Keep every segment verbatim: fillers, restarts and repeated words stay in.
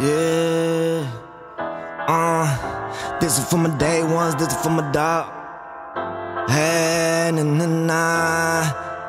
Yeah. Uh, this is for my day ones, this is for my dog. Hey, na na na.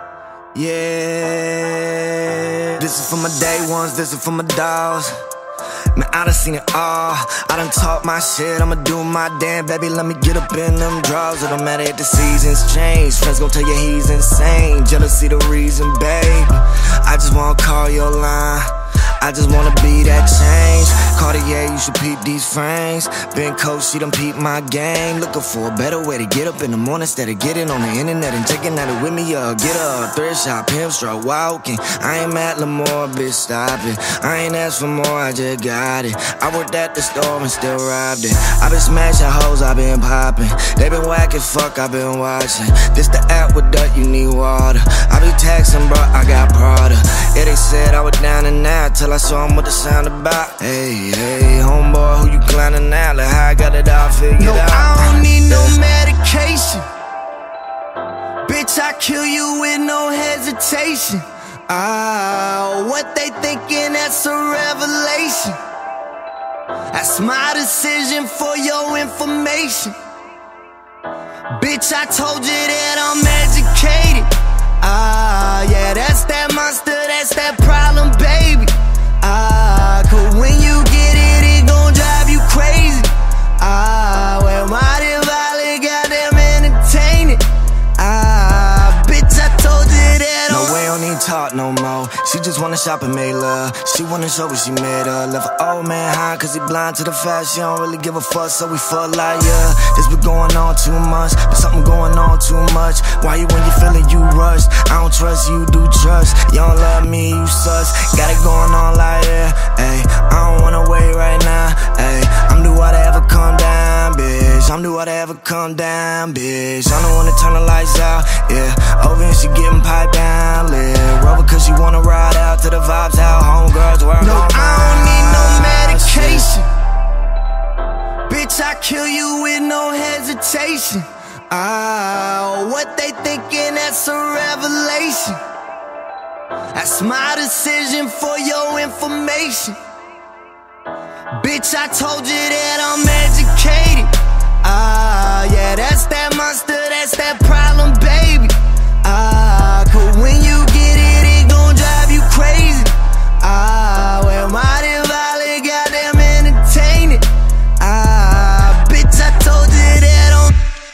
Yeah. This is for my day ones, this is for my dogs. Man, I done seen it all. I done talk my shit, I'ma do my damn, baby. Let me get up in them draws. It don't matter if the seasons change. Friends gon' tell you he's insane. Jealousy the reason, babe. I just wanna call your line. I just wanna be that change. Cartier, you should peep these frames. Been coach, she done peep my game. Looking for a better way to get up in the morning instead of getting on the internet and checking out it with me. Uh, get up, thrift shop, pimp struck, walking. I ain't mad Lamar, bitch, stop it. I ain't asked for more, I just got it. I worked at the store and still robbed it. I been smashing hoes, I been popping. They been whack as fuck, I been watching. This the app with dirt, you need water. I be taxing, bro, I got Prada. Yeah, they said I was down and out till I saw them what the sound about. Hey, hey, homeboy, who you clowning now? Like how I got it all figured no, out. I don't need no medication. Bitch, I kill you with no hesitation. Ah, what they thinking, that's a revelation. That's my decision for your information. Bitch, I told you that I'm educated. Ah, yeah, that's that monster, that's that problem, baby. Ah, cause when you get it, it gon' drive you crazy. Ah, well, mighty violent, goddamn entertaining. Ah, bitch, I told you that. No, we don't need talk no more. She just wanna shop and make love. She wanna show what she made of. Left her old man high cause he blind to the fact she don't really give a fuck, so we fuck like, yeah. This been going on too much, but something going on too much. Why you when you feeling you rushed? I don't trust you, do trust. You don't love me, you sus. Got it going on like, yeah, ayy. I don't wanna wait right now, ayy. I'm do whatever, come down, bitch. I'm do whatever, come down, bitch. I don't wanna turn the lights out, yeah. Over and she getting piped down, lit. Rover cause she wanna ride out to the vibes out. Homegirls work No, on I don't need no my medication. Bitch, I kill you with no hesitation. Ah, what they thinking, that's a revelation. That's my decision for your information. Bitch, I told you that I'm educated. Ah, yeah, that's that monster, that's that problem, baby. Ah, cause when you get it, it gon' drive you crazy. Ah, well, mighty violent, goddamn entertaining. Ah, bitch, I told you that on.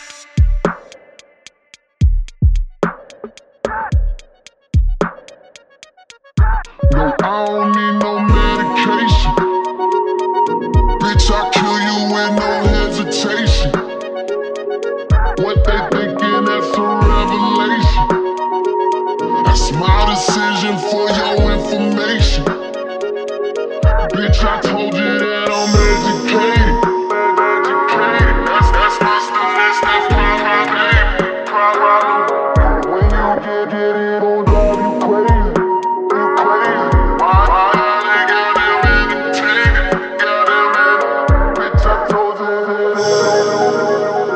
No, I don't need no medication. Bitch, I kill you with no hesitation. What they thinking, that's a revelation. That's my decision for your information. Bitch, I told you that I'm educated. Educated. That's, that's my stuff, that's, that's my, my baby. Problem. When you get it, it gon' drive you crazy. You crazy. Why, why they got them entertained? Got them entertained. Bitch, I told you that.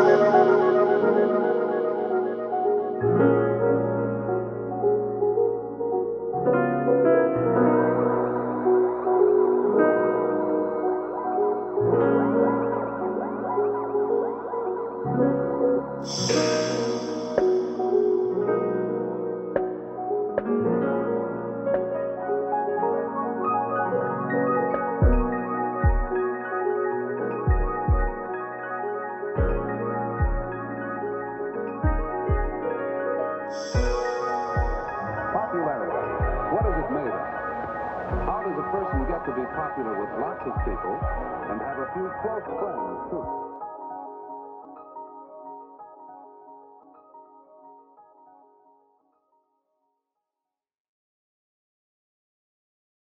Popularity. What is it made of? How does a person get to be popular with lots of people and have a few close friends, too?